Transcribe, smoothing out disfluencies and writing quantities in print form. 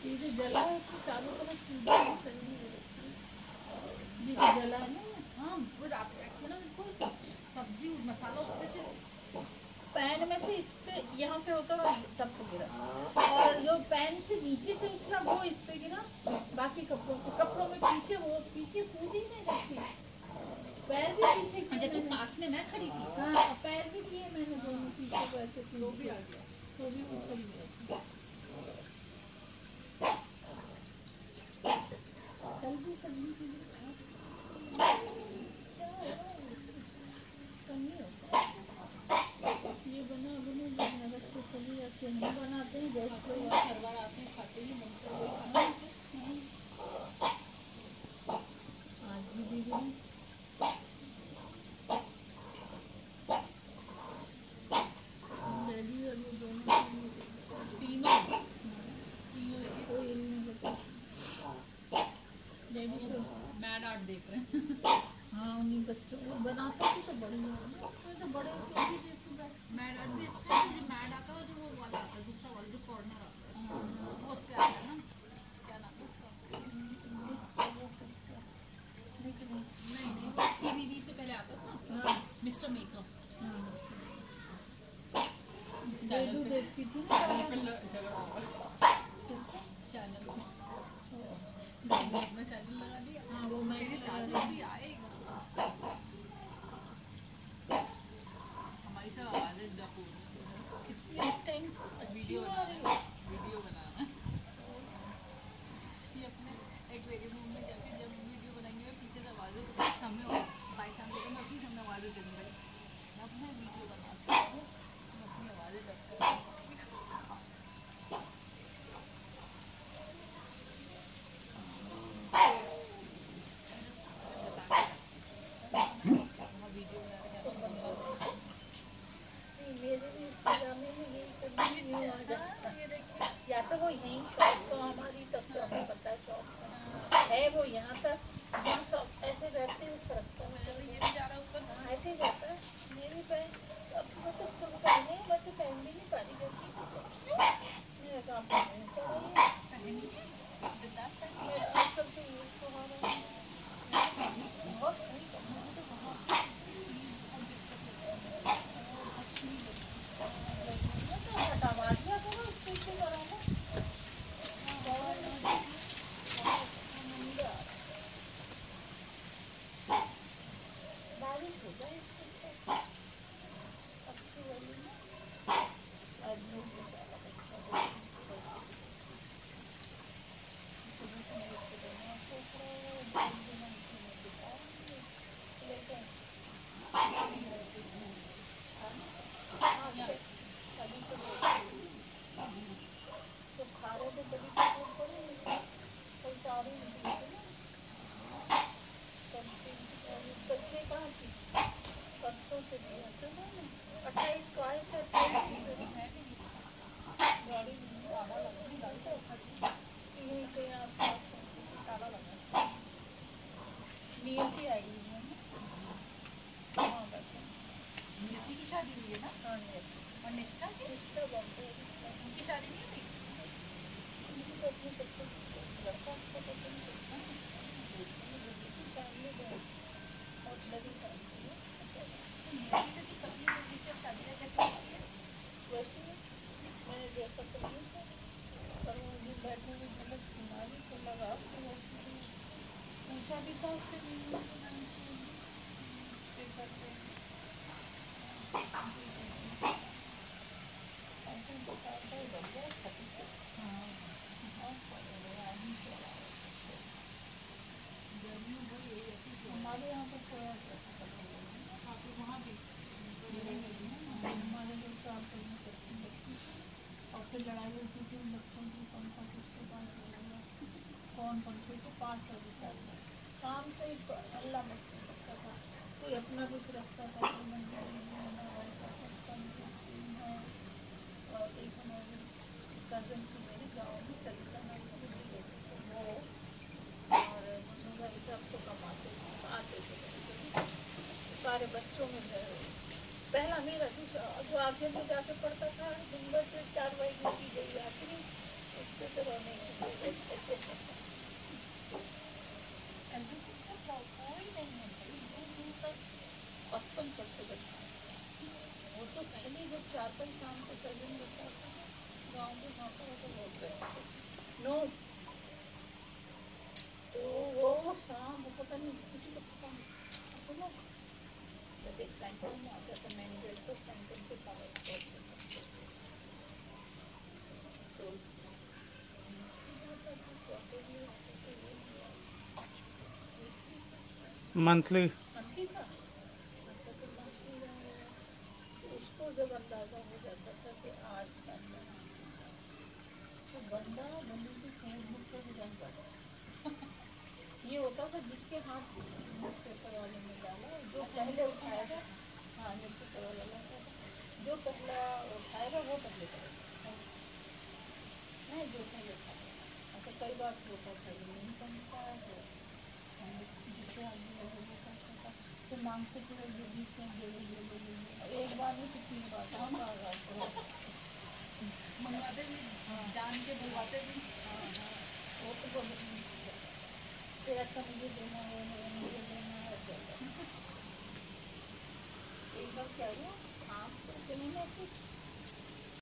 ये जो जला है उसको चारों तरफ सीधा करनी है। ये जो जला है ना, हाँ वो आप रखिए ना, बिल्कुल सब्जी मसाला उस पे से पैन में से इस पे यहाँ से होता है तब पे गिरा, और जो पैन से नीचे से उछला वो इस पे गिरा, बाकी कपड़ों से, कपड़ों में पीछे वो पीछे कूदी नहीं रखी, पैर भी पीछे किए मैंने, पास में मैं खड़ी थी, हाँ पैर भी किए मैंने दोनों पीछे को ऐसे, तो भी आ गया, तो भी उछल गया। कल भी सब्जी के लिए ये बना बने जो रख के चली जाती है, हम बनाते हैं गैस पे, हर बार आते हैं खाते ही बनते हुए आज भी दीदी डैडी और वो दोनों तीनों कोई नहीं बता, डैडी तो मैड आर्ट देख रहे हैं। हाँ उन्हीं बच्चों को बना सकती तो बढ़िया है, तो बड़े क्यों भी देखो मैड आर्ट भी अच्छा है। मुझे मैड आता है जो वो वाला आता है, दूसरा वाला जो फॉरनर आता है, वो उस पे आता है ना, क्या नाम है उसका, नहीं सीरीज से पहले आता था मिस्टर मेकअप, चैनल पे देखती थी, चैनल पे चैनल लगा दिया। हाँ वो मेरे दादा भी आएगा, हमारी सब आवाज़ें डकू इस टाइम वीडियो बनाना ये अपने एक वेरी रूम में जाके जब वीडियो बनाएंगे पीछे से आवाज़ें तो समय बाई चांस होगा मैं अपनी सामने आवाज़ें दूँगी, मैं अपना वीडियो बनाती हूँ, मैं अपनी आवाज़ें करती हूँ। मेरे भी इस पजामे में यही करनी है, या तो वो यही शॉर्ट्स हो हमारी, तब तो हमें पता है शॉर्ट्स है वो यहाँ तक, हम सब ऐसे बैठते हैं सरकता है, ये भी जा रहा है ऊपर, ऐसे ही जाता है, ये भी पहन, अब वो तो तुम पहने मैं तो पहन भी नहीं पा रही करती, मेरा काम आजकल तो ये सुहाना बहुत सही करना है, तो बहुत हटावा दिया करो उसको कराना, बारिश हो जाए अच्छी वाली तो खा रहे तो बड़ी तकलीफ पड़ी, कोई सारी बच्चे कहाँ थी, परसों से दिया था ना 28 को आए थे, गाड़ी ताला लगा यहीं के आसपास ताला लगा, नियति आई हुई है ना, हाँ बैठे नियति की शादी हुई है ना, हाँ नियति और निष्ठा की, निष्ठा बंदे उनकी शादी नहीं हुई, उनकी तो अपने बच्चे लड़का उसको पसंद करता है, फैमिली और लगी फैमिली नियति की पत्नी बेटी से शादी कैसे होती है, वैसे मैंने देखा तो नहीं था, पर मुझे बैठने में मतलब सुनाई तो लगा, पूछा भी था उससे हमारे यहाँ पर थोड़ा वहाँ भी हमारे लोग तो आप और फिर लड़ाई होती थी बच्चों की, पंखा किसके पास लगा, कौन पंखे को पास कर देता था, काम से अल्लाह मत सकता था, कोई अपना कुछ रखता था, और एक हमारे कज़न की मेरे गाँव में सरिता नाम की बुढ़ी रहती थी, वो और भाई साहब तो कमाते आते थे, सारे बच्चों में पहला मेरा जो आगे में जाके पढ़ता था, दिन भर से 4 बजे की गई आखिरी उस पर तो रोने मंथली। मंथली था। अच्छा तो मंथली रहेगा तो उसको जब अंदाजा हो जाता था कि आज पैसा तो बंदा बंदे की फोन बुक को भी जान पाता। ये होता था जिसके हाथ न्यूज़पेपर वाले ने डाला जो पहले उठाएगा। हाँ न्यूज़पेपर वाला लाता था जो पहला उठाएगा वो पहले करेगा नहीं जो पहले उठाएगा। अच्छा कई बार होता था ये नहीं बनता तो हम जिससे आदमी लगे वो करता था तो मांगते थे ये बीच में दे दो ये दो ये दो एक बार में कितनी बार मंगवाते भी जान के बुलवाते भी। हाँ हाँ वो तो बहुत फिर अच्छा मुझे देना है मुझे देना है ऐसे एक बार क्या हुआ हाँ पैसे नहीं लेते